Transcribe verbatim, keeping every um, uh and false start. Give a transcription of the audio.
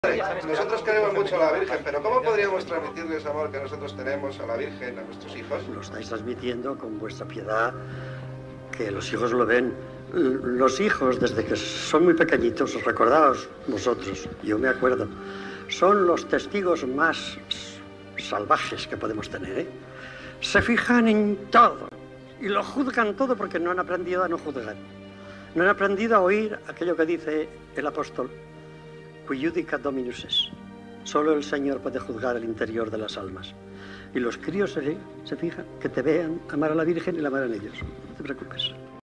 Nosotros queremos mucho a la Virgen, pero ¿cómo podríamos transmitirle ese amor que nosotros tenemos a la Virgen, a nuestros hijos? Lo estáis transmitiendo con vuestra piedad, que los hijos lo ven. Los hijos, desde que son muy pequeñitos, recordaos vosotros, yo me acuerdo, son los testigos más salvajes que podemos tener, ¿eh? Se fijan en todo y lo juzgan todo porque no han aprendido a no juzgar. No han aprendido a oír aquello que dice el apóstol, Qui judicat Dominus es. Solo el Señor puede juzgar el interior de las almas. Y los críos se, se fijan, que te vean amar a la Virgen y la amarán ellos. No te preocupes.